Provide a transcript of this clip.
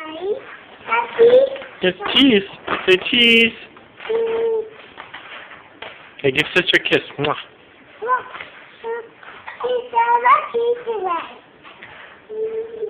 It's cheese. Say cheese. Okay, give sister a kiss. Mwah. She's so lucky today.